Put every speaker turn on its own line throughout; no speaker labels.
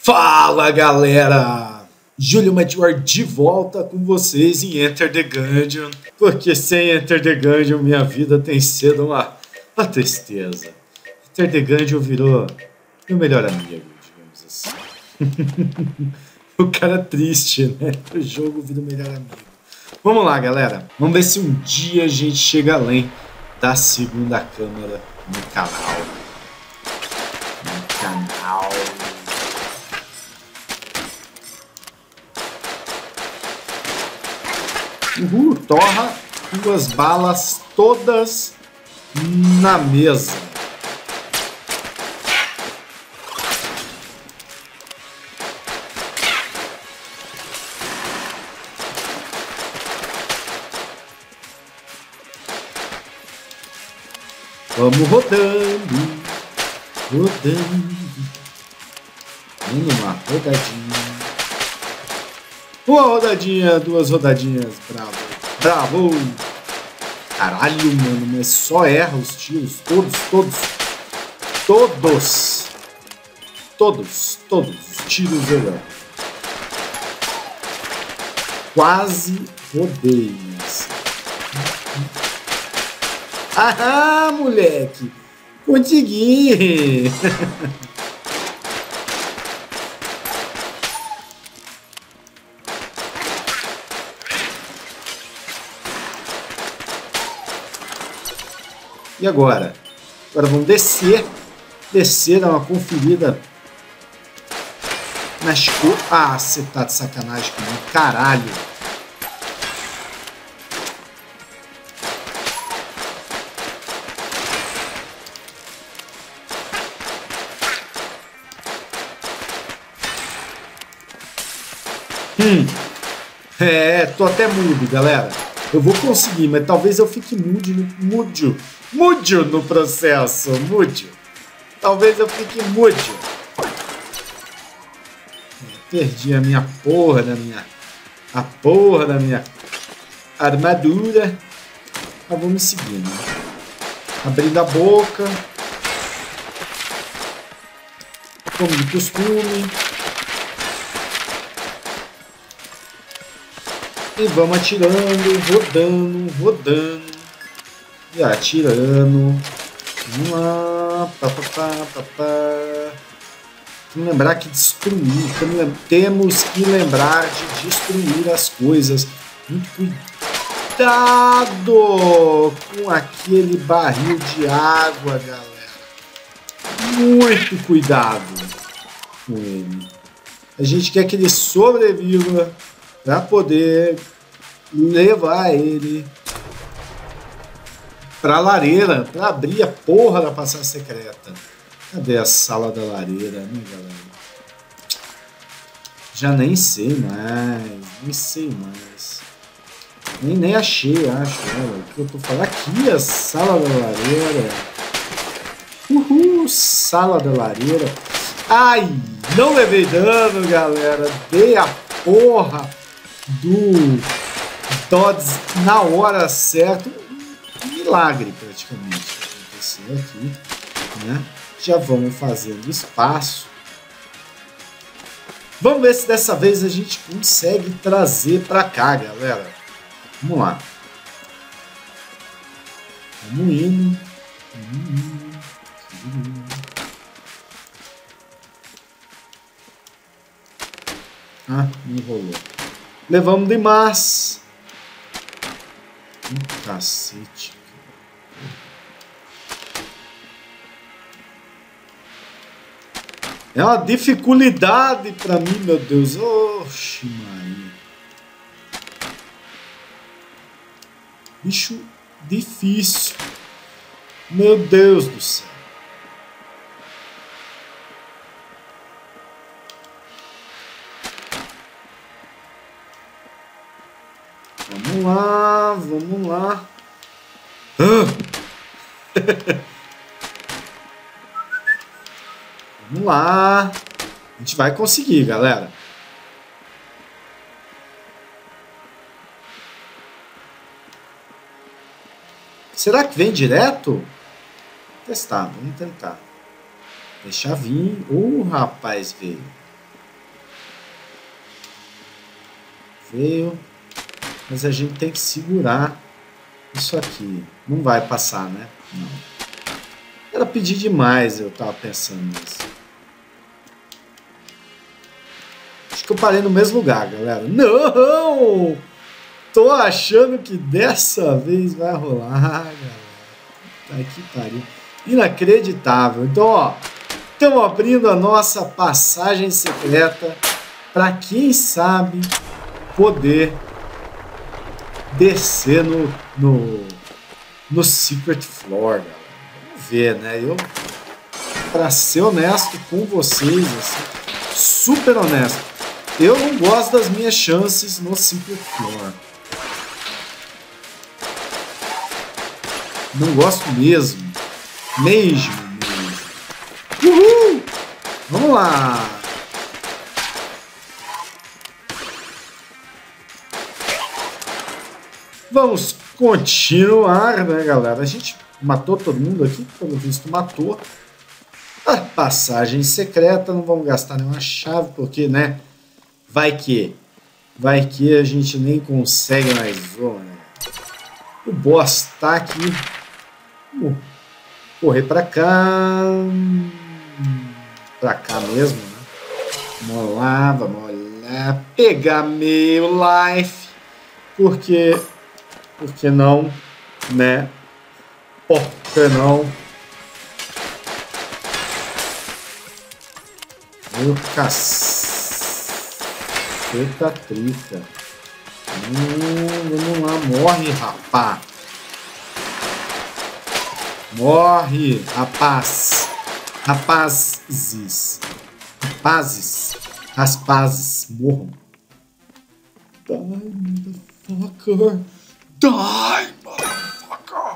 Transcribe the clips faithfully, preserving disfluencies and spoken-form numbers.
Fala galera! Júlio Mature de volta com vocês em Enter the Gungeon, porque sem Enter the Gungeon minha vida tem sido uma, uma tristeza. Enter the Gungeon virou meu melhor amigo, digamos assim. O cara triste, né? O jogo vira o melhor amigo. Vamos lá galera, vamos ver se um dia a gente chega além da segunda câmera no canal. No canal... Uhul, torra duas balas todas na mesa. Vamos rodando, rodando, dando uma rodadinha. Uma rodadinha, duas rodadinhas, bravo, bravo. Caralho, mano, mas só erra os tiros, todos, todos, todos, todos, todos os tiros eu erro. Quase rodei, mas... Ah, moleque, consegui. E agora? Agora vamos descer. Descer, dar uma conferida nas cores. Ah, você tá de sacanagem comigo. Caralho. Hum. É, tô até mudo, galera. Eu vou conseguir, mas talvez eu fique mudo no... Mudo. Mudo no processo. Mudo. Talvez eu fique mudo. Perdi a minha porra da minha... A porra da minha armadura. Mas vamos seguir, né? Abrindo a boca. Como de costume. E vamos atirando, rodando, rodando. E atirando. Vamos lá. Pá, pá, pá, pá, pá. Vamos lembrar que destruir. Temos que lembrar de destruir as coisas. Muito cuidado com aquele barril de água, galera. Muito cuidado com ele. A gente quer que ele sobreviva para poder levar ele para a lareira, para abrir a porra da passagem secreta. Cadê a sala da lareira, né, galera? Já nem sei mais, nem sei mais. Nem, nem achei, acho. Olha, o que eu tô falando aqui, a sala da lareira. Uhul, sala da lareira. Ai, não levei dano, galera. Dei a porra do Dodds na hora certa. Um milagre praticamente que aconteceu aqui, né? Já vamos fazendo espaço. Vamos ver se dessa vez a gente consegue trazer para cá, galera. Vamos lá. Vamos indo. Vamos indo. Ah, enrolou. Levamos demais. Um cacete. É uma dificuldade pra mim, meu Deus. Oxi, Maria. Bicho difícil. Meu Deus do céu. Vamos lá, vamos lá. Ah. Vamos lá. A gente vai conseguir, galera. Será que vem direto? Vou testar, vamos tentar. Deixa vir. Uh, rapaz, veio. veio. Mas a gente tem que segurar isso aqui. Não vai passar, né? Não. Era pedir demais, eu tava pensando nisso. Acho que eu parei no mesmo lugar, galera. Não! Tô achando que dessa vez vai rolar, galera. Tá que pariu. Inacreditável. Então, ó, estamos abrindo a nossa passagem secreta para quem sabe poder descer no, no, no Secret Floor, galera. Vamos ver, né? Eu, para ser honesto com vocês, assim, super honesto, eu não gosto das minhas chances no Secret Floor. Não gosto mesmo. Mesmo, mesmo. Uhul! Vamos lá! Vamos continuar, né, galera? A gente matou todo mundo aqui, pelo visto matou. A passagem secreta, não vamos gastar nenhuma chave, porque, né, vai que, vai que a gente nem consegue mais zona. O boss tá aqui. Vamos correr pra cá. Pra cá mesmo, né? Vamos lá, vamos lá. Pegar meu life. Porque... Por que não, né? Por que não? Meu caceta trita. Hum, vamos lá, morre, rapá. Morre, rapaz. Rapazes. Rapazes. Raspazes. Morram. Die, motherfucker. Die, motherfucker.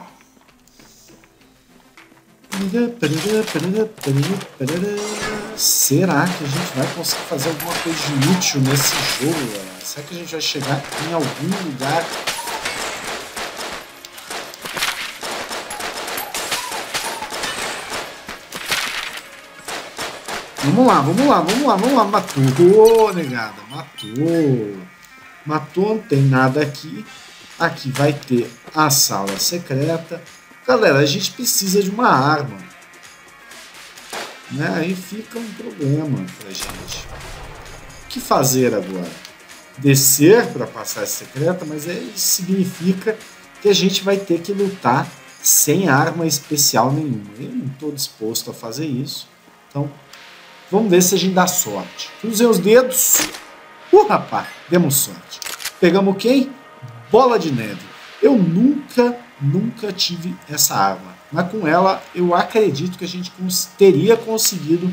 Será que a gente vai conseguir fazer alguma coisa de útil nesse jogo, galera? Será que a gente vai chegar em algum lugar? Vamos lá, vamos lá, vamos lá, vamos lá. Matou, negada, matou. Matou, não tem nada aqui. Aqui vai ter a sala secreta. Galera, a gente precisa de uma arma. Né? Aí fica um problema pra gente. O que fazer agora? Descer para a passagem secreta, mas isso significa que a gente vai ter que lutar sem arma especial nenhuma. Eu não estou disposto a fazer isso. Então, vamos ver se a gente dá sorte. Cruzei os dedos. Uh, rapaz, demos sorte. Pegamos quem? Bola de neve. Eu nunca, nunca tive essa arma. Mas com ela, eu acredito que a gente cons teria conseguido...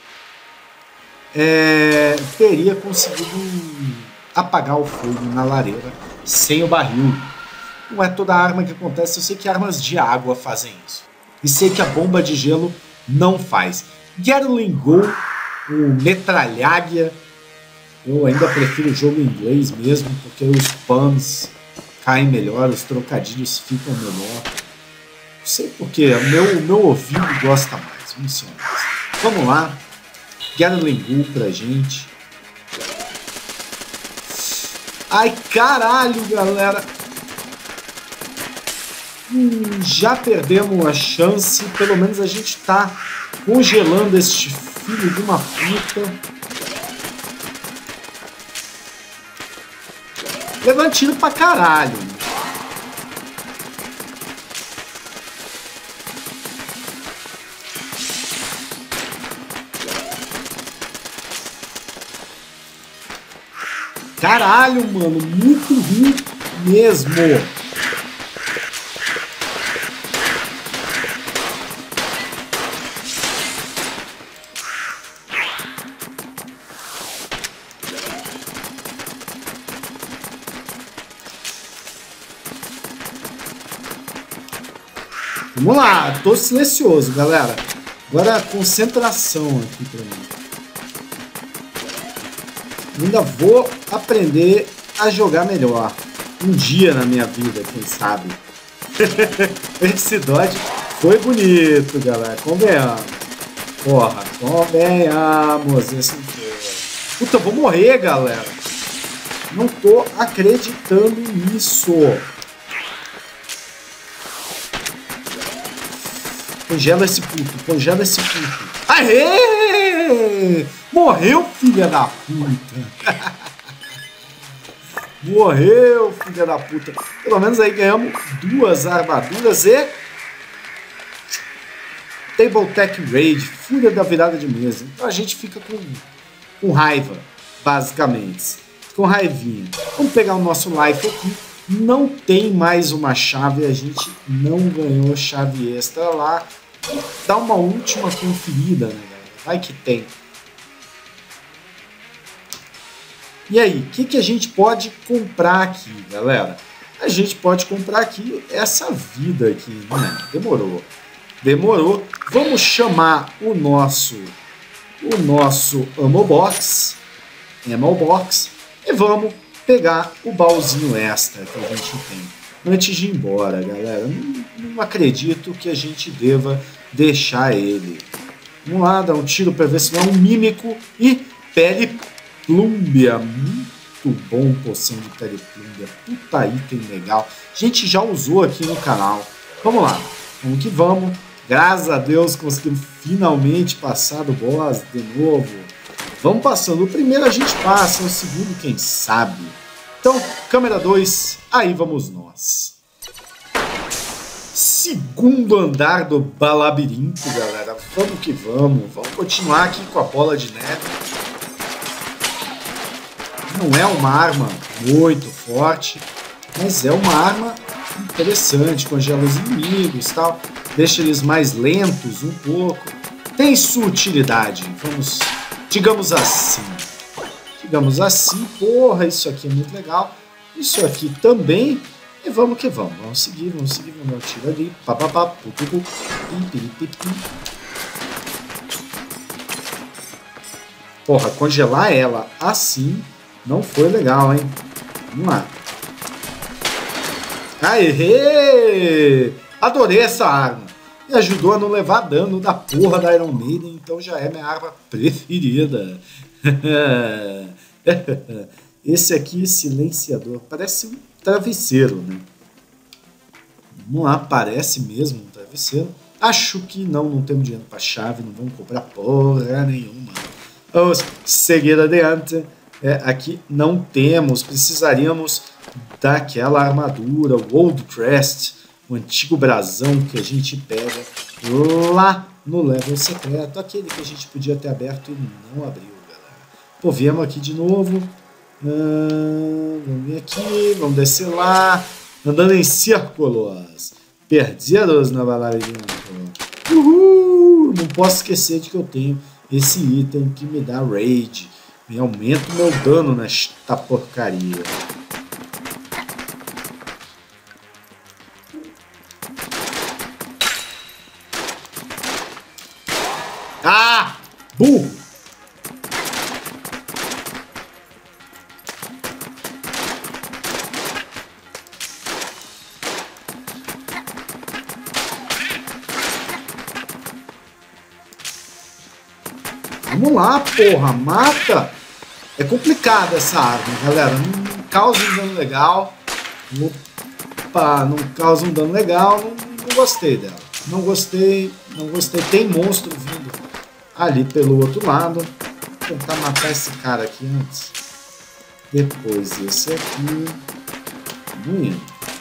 É, teria conseguido apagar o fogo na lareira sem o barril. Não é toda arma que acontece. Eu sei que armas de água fazem isso. E sei que a bomba de gelo não faz. Gatling Gun, o metralhagia. Eu ainda prefiro o jogo em inglês mesmo, porque os puns caem melhor, os trocadilhos ficam melhor. Não sei porquê, o meu, meu ouvido gosta mais. Vamos ser honestos. Vamos lá. Gatling Gun pra gente. Ai, caralho, galera. Hum, já perdemos a chance. Pelo menos a gente tá congelando este filho de uma puta. Levando tiro pra caralho. Caralho, mano. Muito ruim mesmo. Vamos lá, tô silencioso, galera. Agora concentração aqui pra mim. Ainda vou aprender a jogar melhor. Um dia na minha vida, quem sabe. Esse dodge foi bonito, galera. Convenhamos. Porra, convenhamos. Esse não foi. Puta, eu vou morrer, galera. Não tô acreditando nisso. Congela esse puto, congela esse puto. Aê! Morreu, filha da puta. Morreu, filha da puta. Pelo menos aí ganhamos duas armaduras e... Table Tech Raid, fúria da virada de mesa. Então a gente fica com, com raiva, basicamente. Com raivinha. Vamos pegar o nosso life aqui. Não tem mais uma chave, a gente não ganhou chave extra lá. Dá uma última conferida, né, galera? Vai que tem. E aí, o que, que a gente pode comprar aqui, galera? A gente pode comprar aqui essa vida aqui, né? Demorou. Demorou. Vamos chamar o nosso o nosso Ammo Box, Ammo Box, e vamos pegar o baúzinho extra que a gente tem. Antes de ir embora, galera, não, não acredito que a gente deva deixar ele. Vamos lá, dar um tiro para ver se não é um mímico. E pele plúmbia, muito bom, poção de pele plúmbia, puta item legal. A gente já usou aqui no canal. Vamos lá, vamos que vamos. Graças a Deus conseguimos finalmente passar do boss de novo. Vamos passando. O primeiro a gente passa, o segundo quem sabe. Então, câmera dois, aí vamos nós. Segundo andar do labirinto, galera. Vamos que vamos. Vamos continuar aqui com a bola de neve. Não é uma arma muito forte, mas é uma arma interessante. Congela os inimigos e tal. Deixa eles mais lentos um pouco. Tem sua utilidade. Vamos, digamos assim. Digamos assim. Porra, isso aqui é muito legal. Isso aqui também. E vamos que vamos. Vamos seguir, vamos seguir. Vamos dar um tiro ali. Pá, pá, pá, pu, pu, pu. Pi, pi, pi, pi. Porra, congelar ela assim não foi legal, hein? Vamos lá. Aê! Adorei essa arma. E ajudou a não levar dano da porra da Iron Maiden, então já é minha arma preferida. Esse aqui, silenciador, parece um travesseiro, né? Vamos lá, parece mesmo um travesseiro. Acho que não, não temos dinheiro para chave, não vamos comprar porra nenhuma. Vamos seguir adiante. É, aqui não temos, precisaríamos daquela armadura, o Old Crest, o antigo brasão que a gente pega lá no level secreto, aquele que a gente podia ter aberto e não abriu, galera. Pô, viemos aqui de novo. Ah, vamos vir aqui, vamos descer lá, andando em círculos, perdidos na labirinto. Uhul! Não posso esquecer de que eu tenho esse item que me dá raid, me aumenta o meu dano nesta porcaria. Ah! Burro! Vamos lá, porra, mata! É complicada essa arma, galera. Não, não causa um dano legal. Opa, não causa um dano legal. Não, não gostei dela. Não gostei, não gostei. Tem monstro vindo ali pelo outro lado. Vou tentar matar esse cara aqui antes. Depois esse aqui. Muito.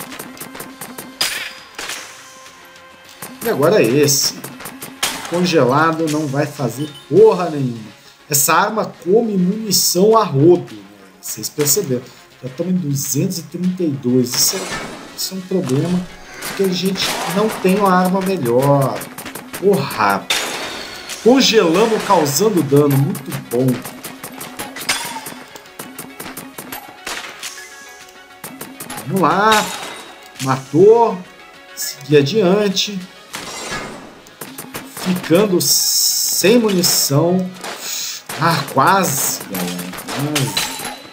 E agora esse. Congelado não vai fazer porra nenhuma. Essa arma come munição a rodo, né? Vocês perceberam. Já estamos em duzentos e trinta e dois. Isso é, isso é um problema, porque a gente não tem uma arma melhor. Porra! Congelamos causando dano. Muito bom. Vamos lá. Matou. Seguir adiante. Ficando sem munição. Ah, quase, galera. Quase.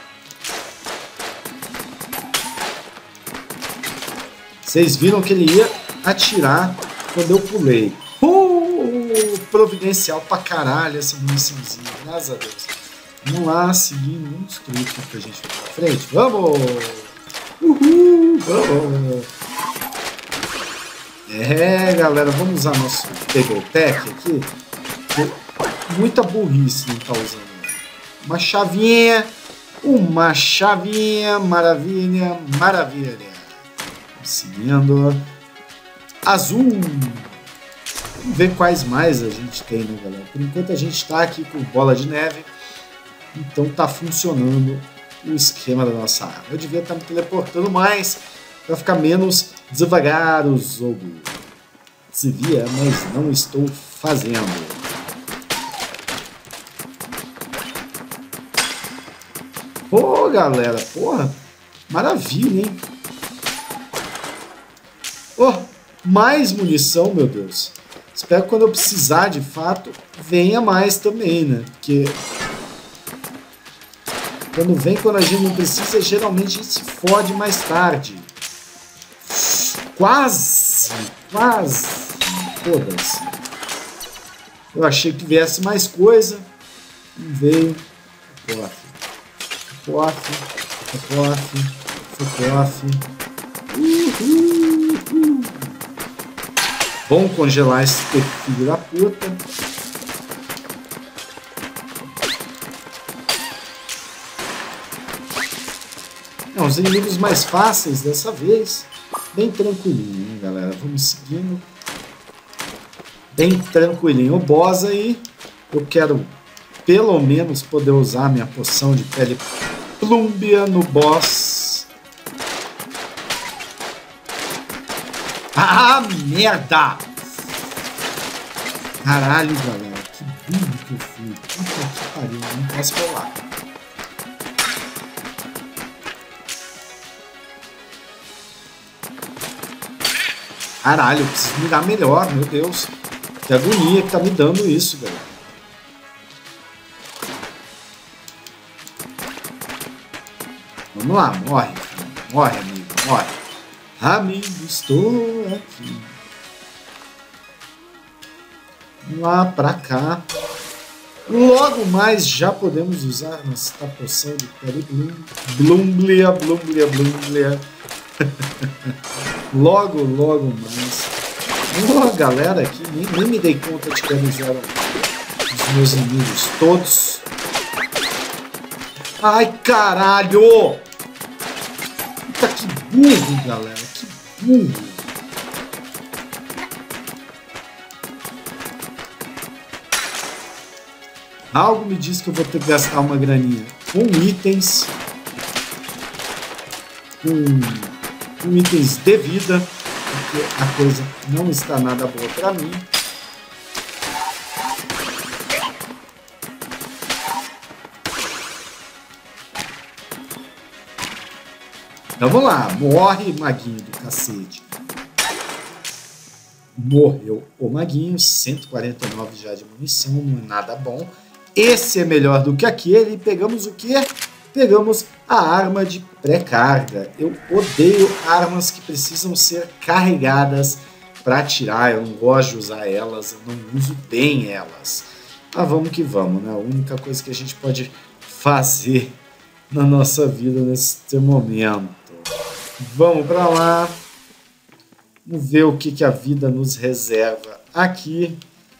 Vocês viram que ele ia atirar quando eu pulei. Uh, providencial pra caralho essa muniçãozinha. Graças a Deus. Vamos lá, seguindo uns truques pra gente ir pra frente. Vamos! Uhul! Vamos! É, galera, vamos usar nosso Table Pack aqui. Muita burrice não tá usando. Uma chavinha, uma chavinha, maravilha, maravilha. Seguindo. Azul. Vamos ver quais mais a gente tem, né, galera? Por enquanto a gente tá aqui com bola de neve. Então tá funcionando o esquema da nossa arma. Eu devia estar me teleportando mais para ficar menos devagar o jogo. Devia, mas não estou fazendo. Pô, galera, porra, maravilha, hein? Oh, mais munição, meu Deus. Espero que quando eu precisar, de fato, venha mais também, né? Porque quando vem, quando a gente não precisa, geralmente a gente se fode mais tarde. Quase, quase. Foda-se. Eu achei que viesse mais coisa. Não veio. Focoff. Focoff. Focoff. Uhul. Uhul. Bom congelar esse filho da puta. Não, os inimigos mais fáceis dessa vez. Bem tranquilinho, hein, galera? Vamos seguindo. Bem tranquilinho. O boss aí, eu quero pelo menos poder usar minha poção de pele plúmbia no boss. Ah, merda! Caralho, galera. Que burro que eu fui. Puta que pariu. Não posso rolar. Caralho, eu preciso mirar melhor, meu Deus. Que agonia que tá me dando isso, galera. Vamos lá, morre. Morre, amigo, morre. Amigo, estou aqui. Vamos lá, pra cá. Logo mais já podemos usar nossa poção de pele blum. Blumblia, blumblia, blumblia. Logo, logo mais. Oh, galera aqui, nem, nem me dei conta de que eles eram os meus inimigos todos. Ai, caralho! Puta, que burro, galera. Que burro. Algo me diz que eu vou ter que gastar uma graninha com itens. Com... com itens de vida, porque a coisa não está nada boa para mim. Então vamos lá, morre, maguinho do cacete. Morreu o maguinho, cento e quarenta e nove já de munição, não é nada bom. Esse é melhor do que aquele. Pegamos o quê? Pegamos a arma de pré-carga. Eu odeio armas que precisam ser carregadas para atirar. Eu não gosto de usar elas, eu não uso bem elas. Mas vamos que vamos, né? A única coisa que a gente pode fazer na nossa vida nesse momento. Vamos para lá. Vamos ver o que, que a vida nos reserva aqui.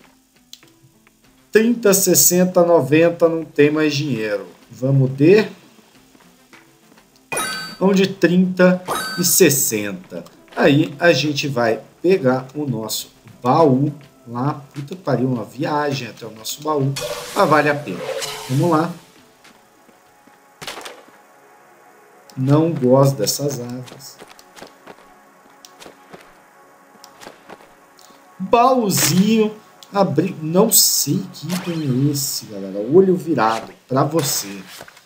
trinta, sessenta, noventa, não tem mais dinheiro. Vamos de... Vamos de trinta e sessenta. Aí a gente vai pegar o nosso baú lá. Puta que pariu, uma viagem até o nosso baú. Mas vale a pena. Vamos lá. Não gosto dessas árvores. Baúzinho. Abrir. Não sei que item é esse, galera. Olho virado para você.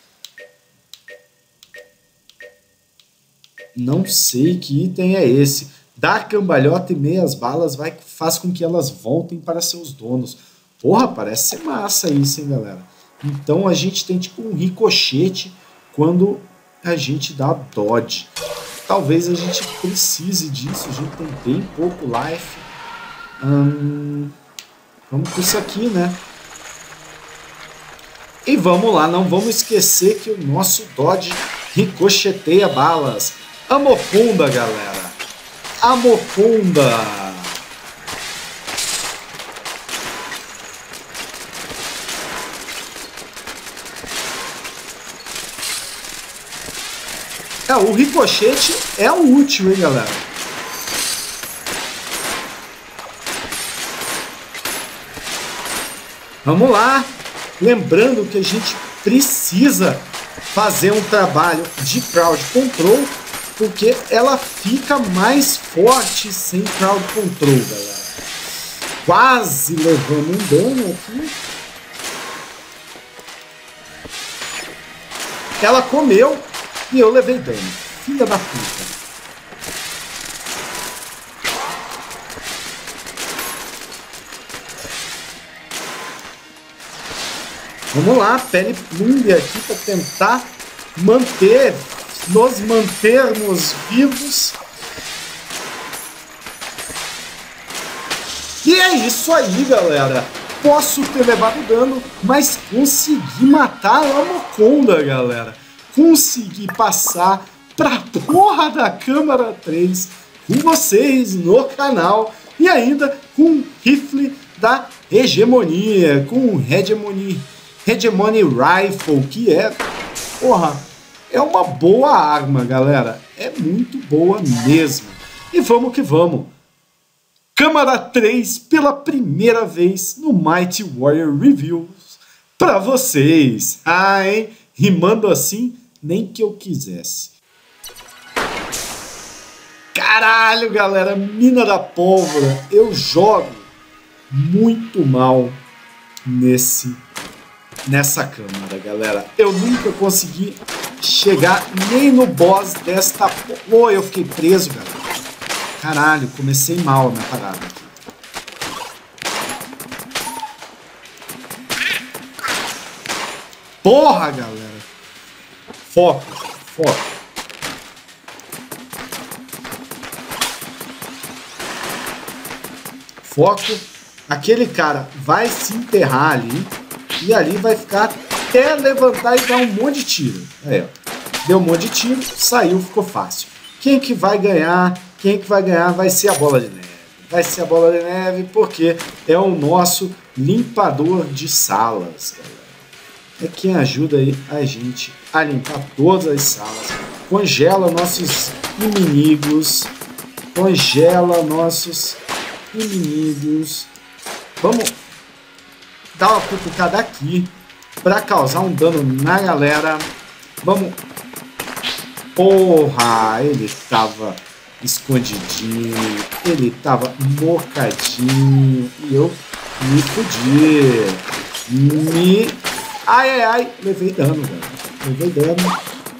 Não sei que item é esse. Dar cambalhota e meias balas vai, faz com que elas voltem para seus donos. Porra, parece ser massa isso, hein, galera? Então a gente tem tipo um ricochete quando a gente dá dodge. Talvez a gente precise disso. A gente tem bem pouco life. Hum, vamos com isso aqui, né? E vamos lá, não vamos esquecer que o nosso Dodge ricocheteia balas. Amofunda, galera. Amofunda. É, o ricochete é o útil, hein, galera? Vamos lá. Lembrando que a gente precisa fazer um trabalho de crowd control, porque ela fica mais forte sem crowd control, galera. Quase levando um dano aqui. Ela comeu e eu levei dano. Filha da puta. Vamos lá, pele plumbe aqui para tentar manter, nos mantermos vivos. E é isso aí, galera. Posso ter levado dano, mas consegui matar a Anaconda, galera. Consegui passar pra porra da câmara três com vocês no canal e ainda com o rifle da hegemonia, com o Hegemony, Hegemony Rifle, que é, porra, é uma boa arma, galera. É muito boa mesmo. E vamos que vamos. Câmara três pela primeira vez no Mighty Warrior Reviews pra vocês. Ah, hein? Rimando assim, nem que eu quisesse. Caralho, galera, mina da pólvora. Eu jogo muito mal nesse, nessa câmara, galera. Eu nunca consegui chegar nem no boss desta... Oh, eu fiquei preso, galera. Caralho, comecei mal na parada aqui. Porra, galera. Foco, foco. Foco. Aquele cara vai se enterrar ali. E ali vai ficar até levantar e dar um monte de tiro. Aí, ó. Deu um monte de tiro, saiu, ficou fácil. Quem que vai ganhar? Quem que vai ganhar vai ser a bola de neve. Vai ser a bola de neve porque é o nosso limpador de salas, galera. É quem ajuda aí a gente a limpar todas as salas. Congela nossos inimigos. Congela nossos inimigos. Vamos dar uma cutucada aqui para causar um dano na galera. Vamos. Porra, ele tava escondidinho, ele tava mocadinho e eu me fudi. Me... Ai, ai, ai, levei dano, velho. Levei dano.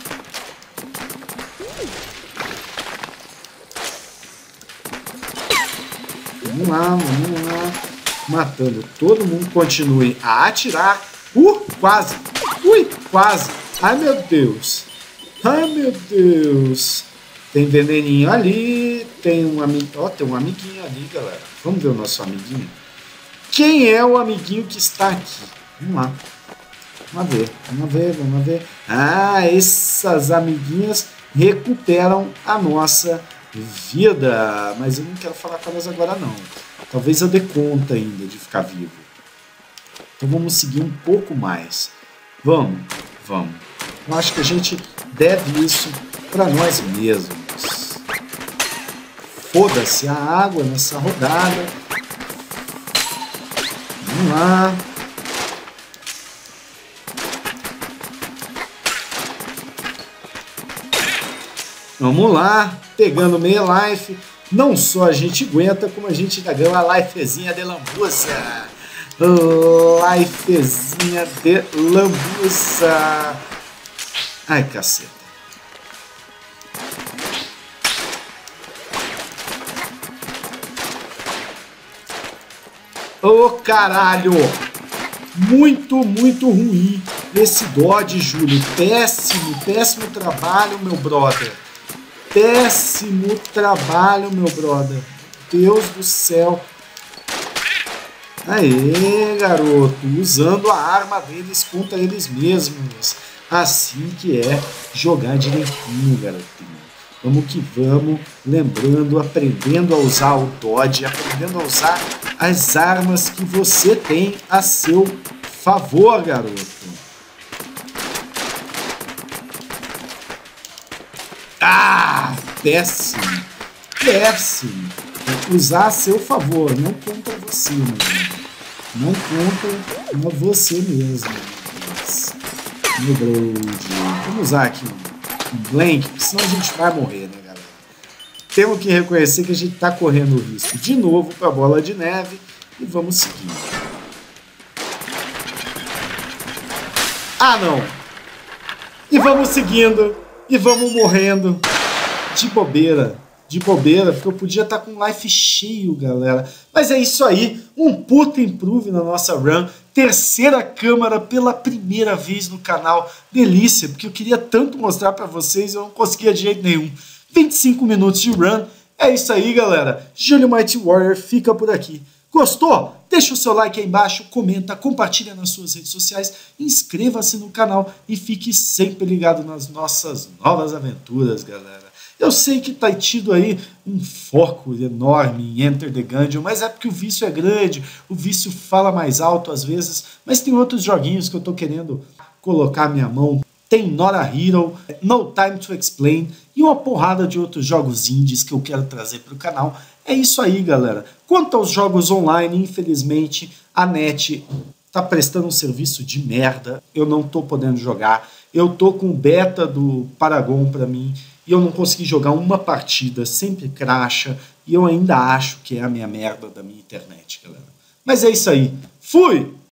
Vamos lá, vamos lá. Matando todo mundo. Continue a atirar. Uh, quase. Ui, quase. Ai, meu Deus. Ai, meu Deus. Tem veneninho ali. Tem um amigo. Ó, tem um amiguinho ali, galera. Vamos ver o nosso amiguinho. Quem é o amiguinho que está aqui? Vamos lá. Vamos ver, vamos ver, vamos ver. Ah, essas amiguinhas recuperam a nossa vida. Mas eu não quero falar com elas agora, não. Talvez eu dê conta ainda de ficar vivo. Então vamos seguir um pouco mais. Vamos, vamos. Eu acho que a gente deve isso para nós mesmos. Foda-se a água nessa rodada. Vamos lá. Vamos lá, pegando meia life. Não só a gente aguenta, como a gente ainda ganha uma lifezinha de lambuça. Lifezinha de lambuça. Ai, caceta. Ô, caralho. Muito, muito ruim esse Dodge, Júlio. Péssimo, péssimo trabalho, meu brother. Péssimo trabalho, meu brother. Deus do céu. Aê, garoto, usando a arma deles contra eles mesmos. Assim que é jogar direitinho, garotinho. Vamos que vamos, lembrando, aprendendo a usar o dodge, aprendendo a usar as armas que você tem a seu favor, garoto. Ah, péssimo, péssimo. Usar a seu favor, não contra você, meu amigo. Não contra você mesmo. Meu Deus. Vamos usar aqui um blank, porque senão a gente vai morrer, né, galera? Temos que reconhecer que a gente está correndo o risco de novo para a bola de neve e vamos seguir. Ah, não! E vamos seguindo, e vamos morrendo de bobeira. De bobeira, porque eu podia estar com life cheio, galera. Mas é isso aí, um puta improve na nossa run. Terceira câmara pela primeira vez no canal. Delícia, porque eu queria tanto mostrar pra vocês e eu não conseguia de jeito nenhum. vinte e cinco minutos de run. É isso aí, galera. Julio Mighty Warrior fica por aqui. Gostou? Deixa o seu like aí embaixo, comenta, compartilha nas suas redes sociais, inscreva-se no canal e fique sempre ligado nas nossas novas aventuras, galera. Eu sei que tá tido aí um foco enorme em Enter the Gungeon, mas é porque o vício é grande, o vício fala mais alto às vezes, mas tem outros joguinhos que eu tô querendo colocar minha mão. Tem Nora Hero, No Time to Explain e uma porrada de outros jogos indies que eu quero trazer para o canal. É isso aí, galera. Quanto aos jogos online, infelizmente, a net tá prestando um serviço de merda. Eu não tô podendo jogar. Eu tô com o beta do Paragon para mim e eu não consegui jogar uma partida, sempre cracha, e eu ainda acho que é a minha merda da minha internet, galera. Mas é isso aí. Fui!